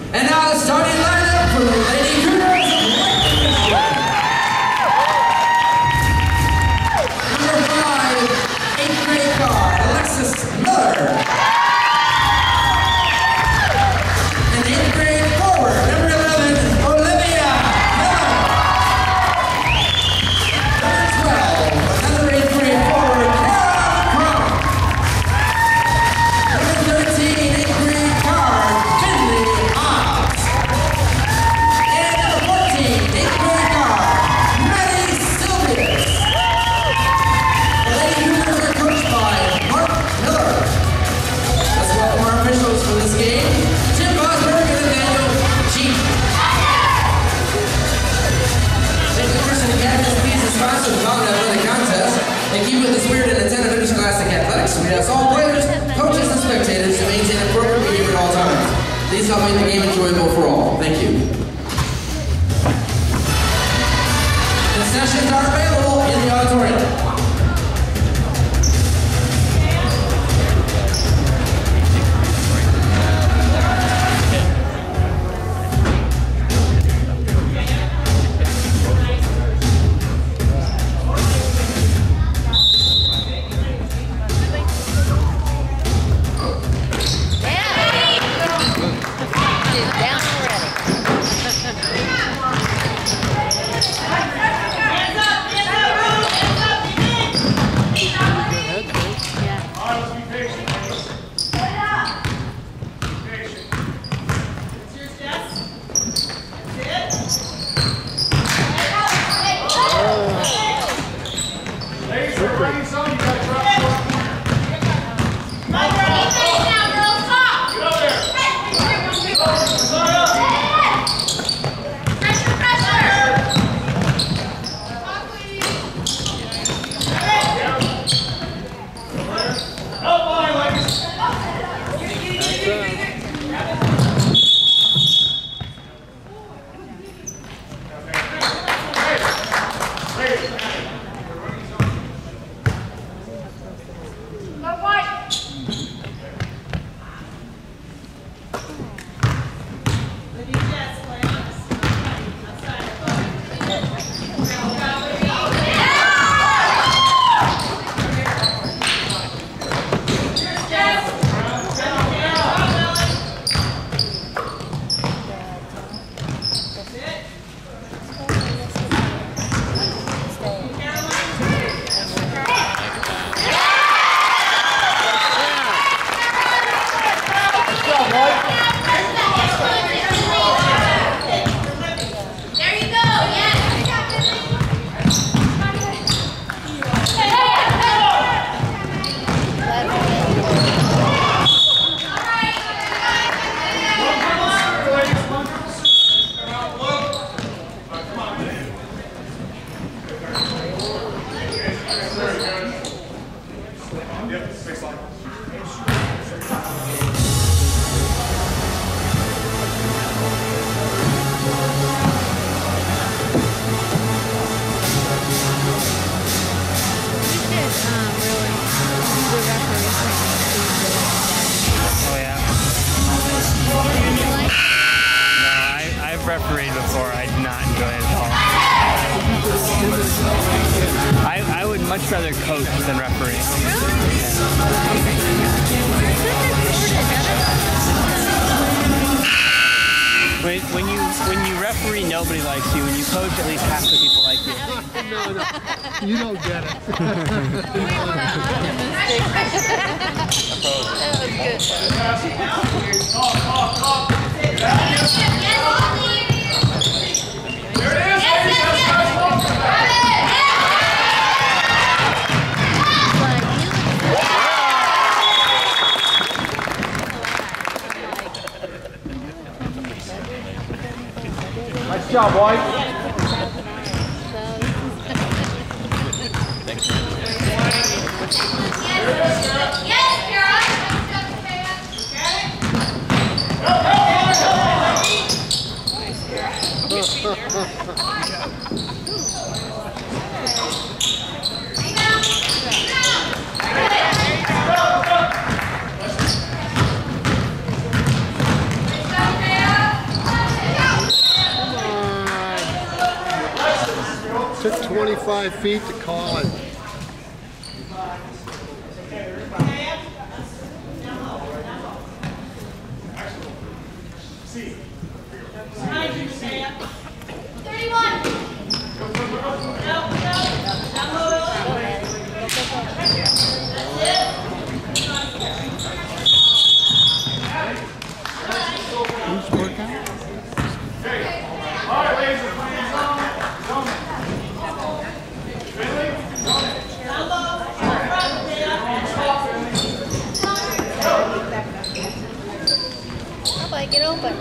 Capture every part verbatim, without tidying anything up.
And now the starting lineup for the Lady Cougars of Lake Michigan. Number five, eighth grade guard, Alexis Miller. And eighth grade forward, number eleven, Olivia Miller. Number twelve, another eighth grade forward, Kara Crump. Number thirteen, eighth grade guard, Finley Ox. And number fourteen, eighth grade guard, Maddie Silvius. The Lady Cougars are coached by Mark Miller. Let's welcome our officials for this game, Jim Bosberg and Nathaniel Cheek. Saint Christian Academy please the sponsor of the Mountain Athletic Contest and keep with the spirit and intent of interscholastic athletics. We ask all players, coaches, and spectators to maintain appropriate behavior at all times. Please help make the game enjoyable for all. Thank you. Concessions are available in the auditorium. Refereed before, I did not enjoy it at all. I, I would much rather coach than referee. When, when you when you referee, nobody likes you. When you coach, at least half the people like you. No, no, you don't get it. That was good. Nice job, White. Took twenty-five feet to call it. Who's working? Get open.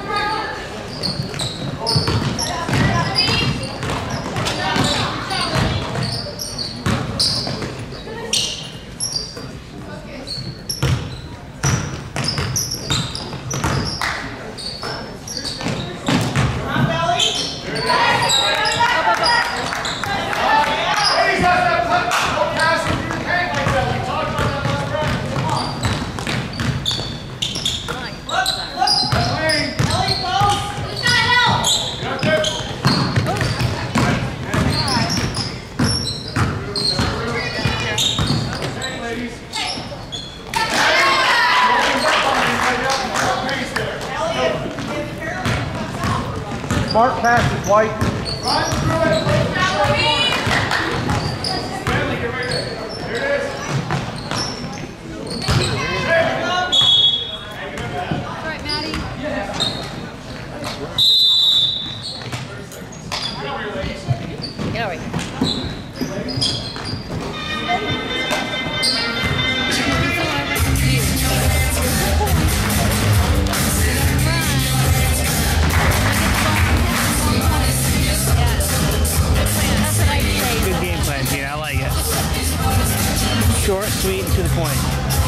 Smart passes, White. Run through it. Stanley, get right there. There it is. There we go. All right, Maddie. Get over here. Good game plan, Gina. I like it. Short, sweet, and to the point.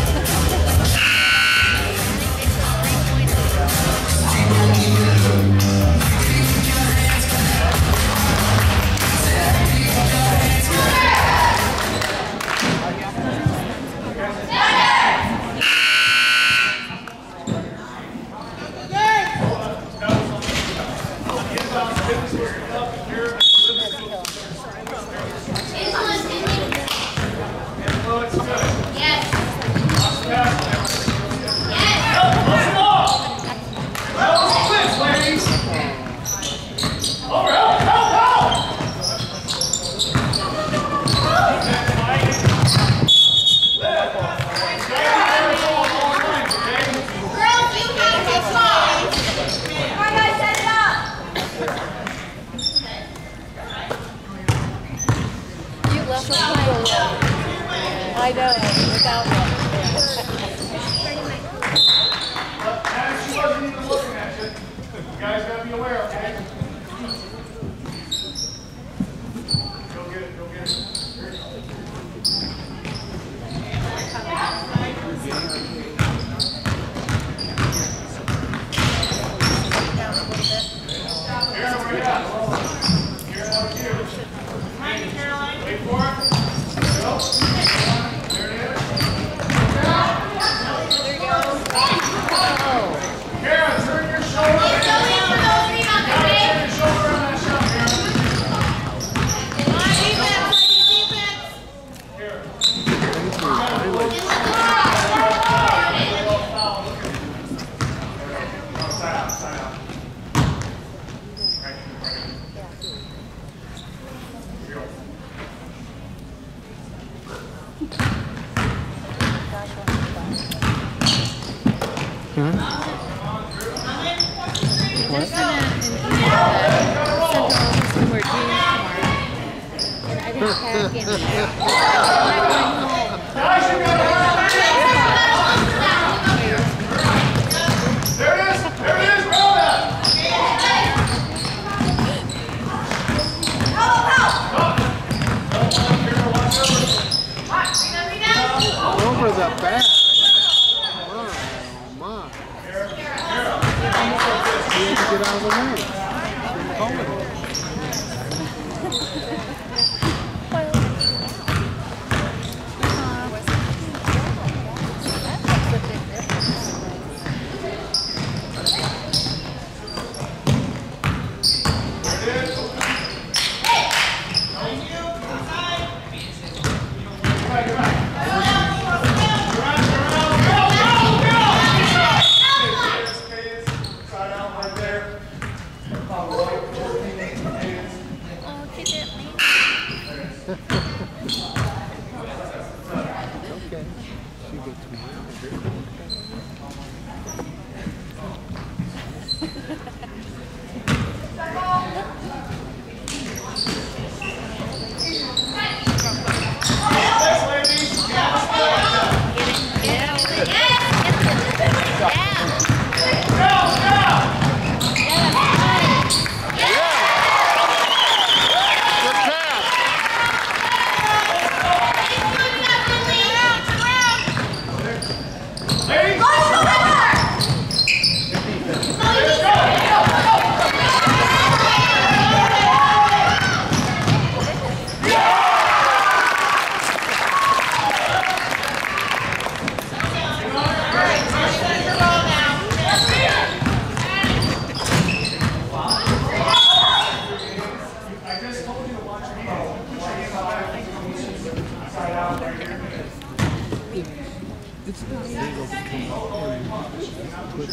I know, without one. She wasn't even looking at you. You guys gotta be aware, okay? Go get it, go get it. Here it Here, where you at? Here, over here. Wait for it. Go. There it is. Kara, turn your shoulder. Gotta turn your shoulder on that shot, Kara. Kara. Side out, side out. Right, right. Here we go. Huh? What? There's been an email that central office to where James tomorrow, and I didn't pack in. I'm going home. Guys, you gotta hurry. There it is. There it is. Roll that. Over the back. Oh, my. He had to get out of the way. Didn't call it. Hey!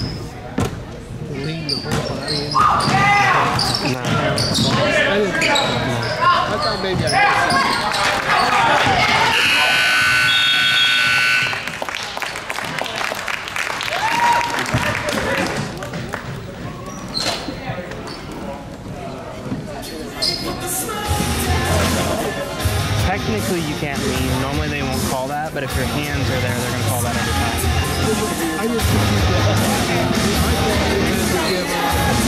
Lean the whole body in. No. I didn't think so. I thought maybe I missed Technically, you can't lean. Normally, they won't call that, but if your hands are there, they're going to call that every time. I just think you get I thought you had to give room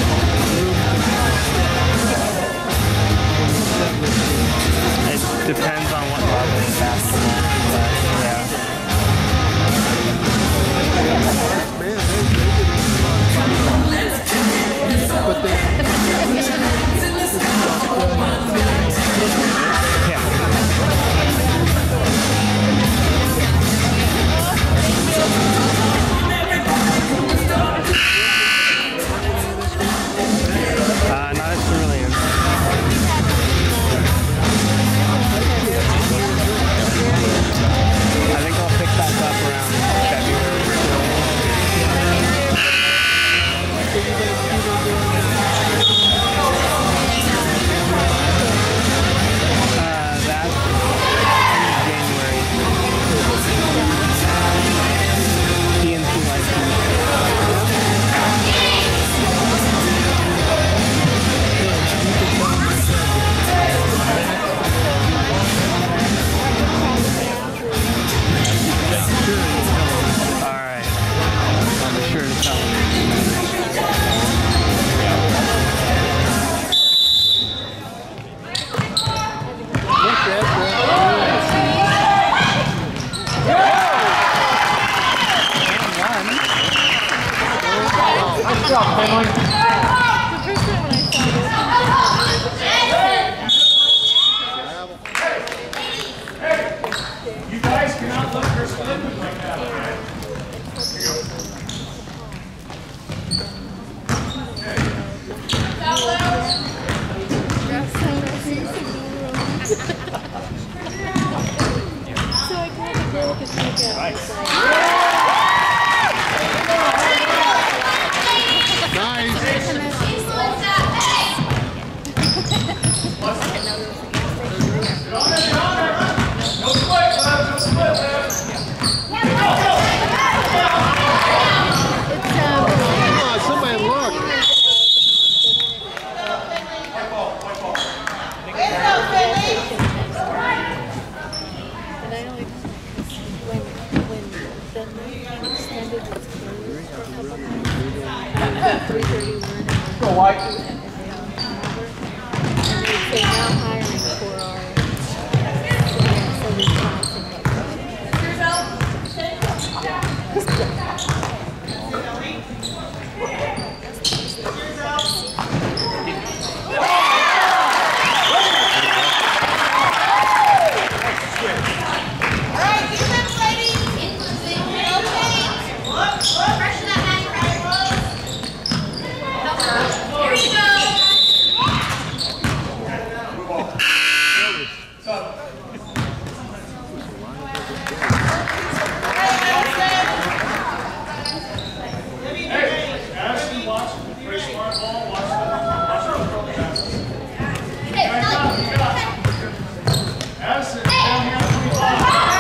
to It depends on what level of basketball, but yeah. man, they, they did but then Yeah. Uh, not as Cerulean. I think I'll pick back up around February. Uh, that's in January. P N C license. Alright. I'll be sure to tell him. look at that. The first time when I You guys cannot let her slip it like that. So I called the girl to take it. Nice. No split, lads. No split, lads. Come on, somebody look. And I only when when the night extended its close for a couple times, three thirty-one. Go White. And they say now hiring for our so we can Addison, watch. Play smart ball. Watch the watch the throw passes. Addison, down here on twenty-five.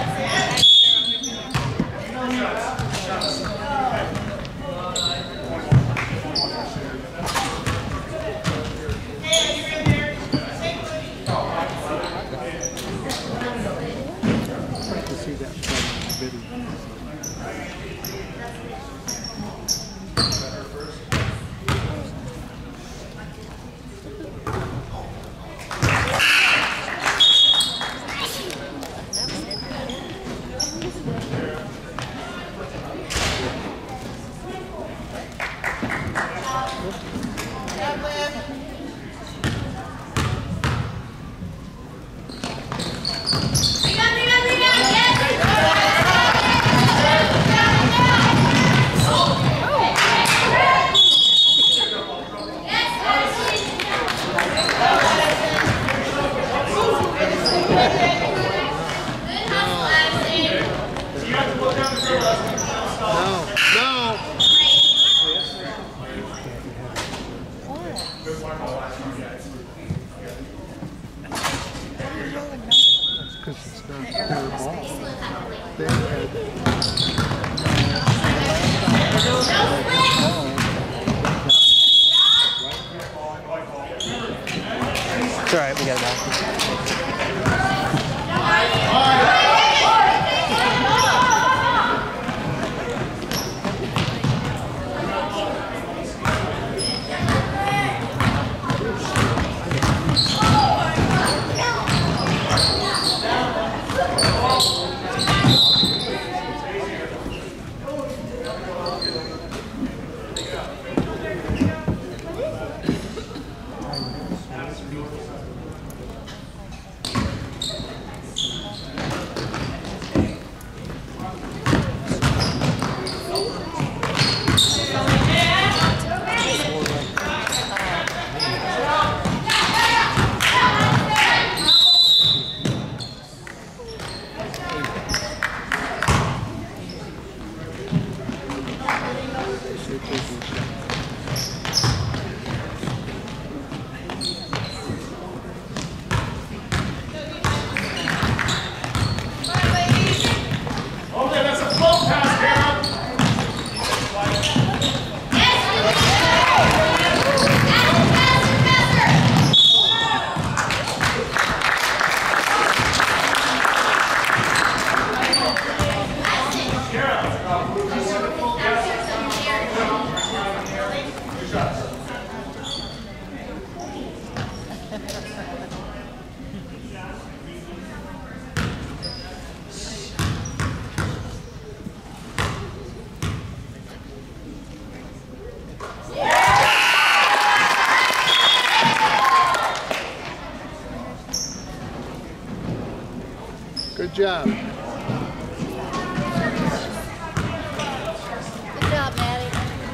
To see that video. No, no. got a basket. Good job. Good job, Maddie.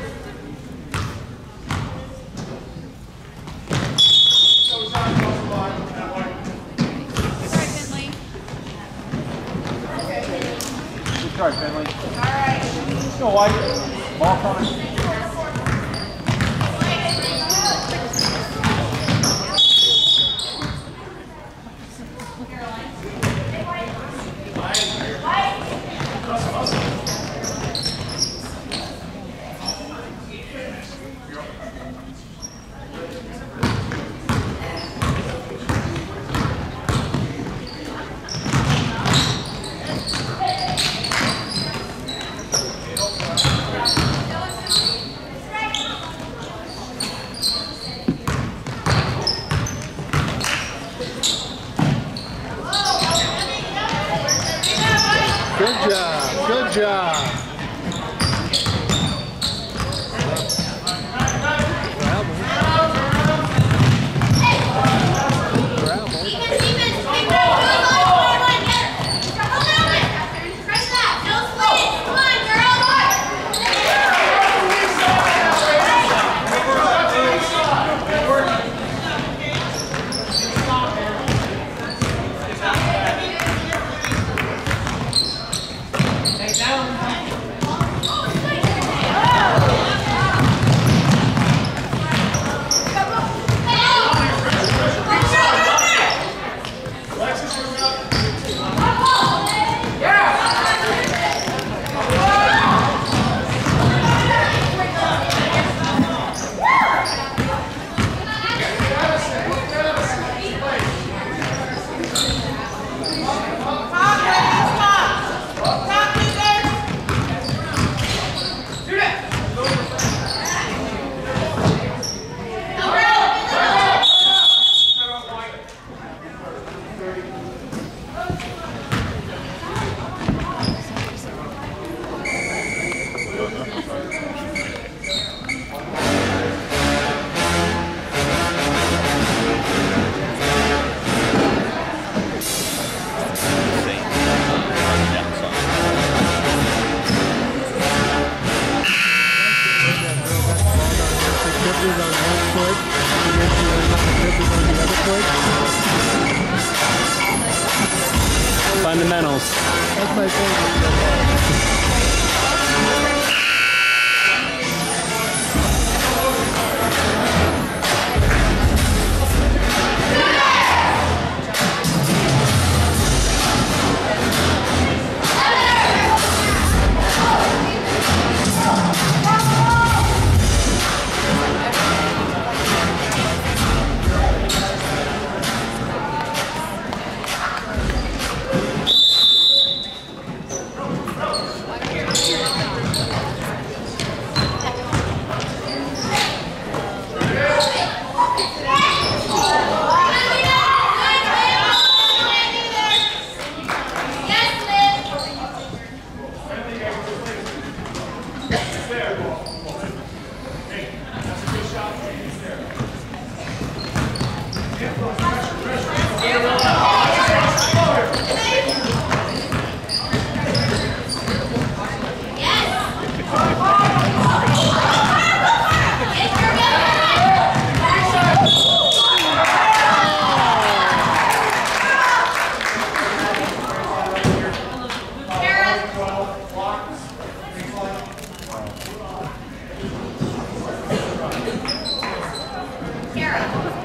Sorry, Finley. Good try, Finley. All right. Go white. Ball coming. Good job. Good job. Fundamentals. That's my favorite.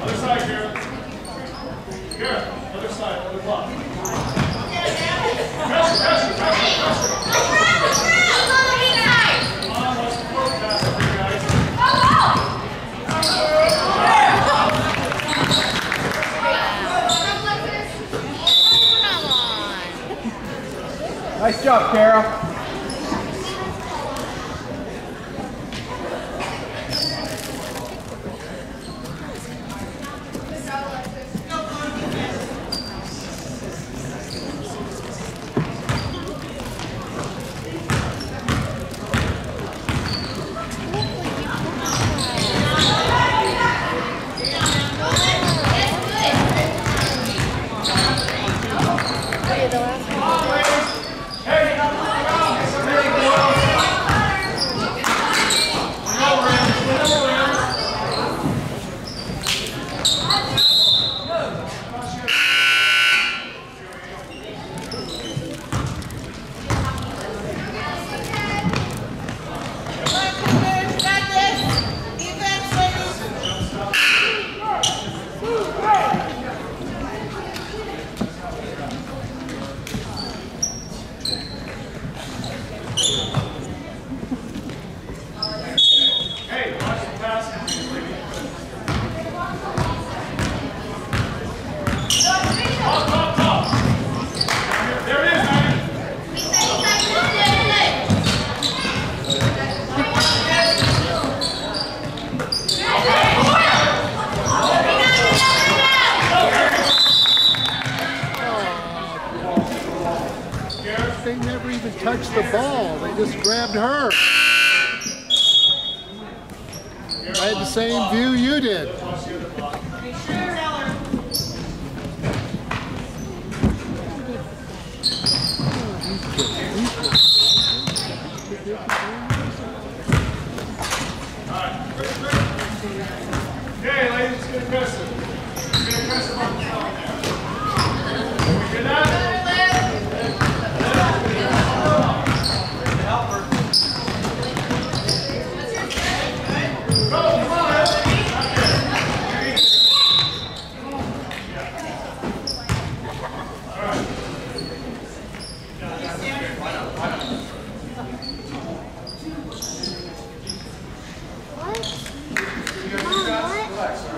Other side, Garrett. Garrett, other side, other block. Pressure, pressure, pressure, pressure. Come on, let's go past it, guys. Nice job, Carol. Okay, the last one. Hey, watch the pass. Top, top, top. There it is, man. They never even touched the ball. They just grabbed her. I had the same view you did. Okay, ladies, let's get aggressive. Let's get aggressive on the top now. We get that? Go, come on. What? Mom, what?